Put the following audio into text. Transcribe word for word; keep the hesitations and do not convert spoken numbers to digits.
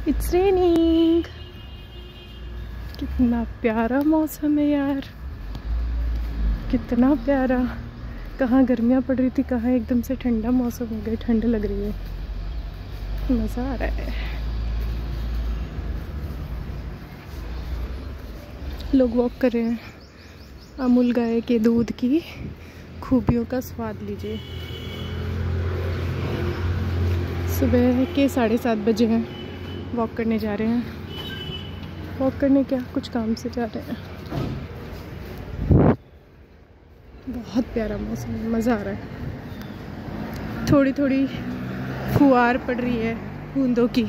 It's raining. कितना प्यारा मौसम है यार, कितना प्यारा। कहाँ गर्मियाँ पड़ रही थी, कहाँ एकदम से ठंडा मौसम हो गया, ठंड लग रही है, मज़ा आ रहा है। लोग वॉक कर रहे हैं। अमूल गाय के दूध की खूबियों का स्वाद लीजिए। सुबह के साढ़े सात बजे हैं, वॉक करने जा रहे हैं। वॉक करने क्या, कुछ काम से जा रहे हैं। बहुत प्यारा मौसम है, मज़ा आ रहा है। थोड़ी थोड़ी फुहार पड़ रही है बूंदों की।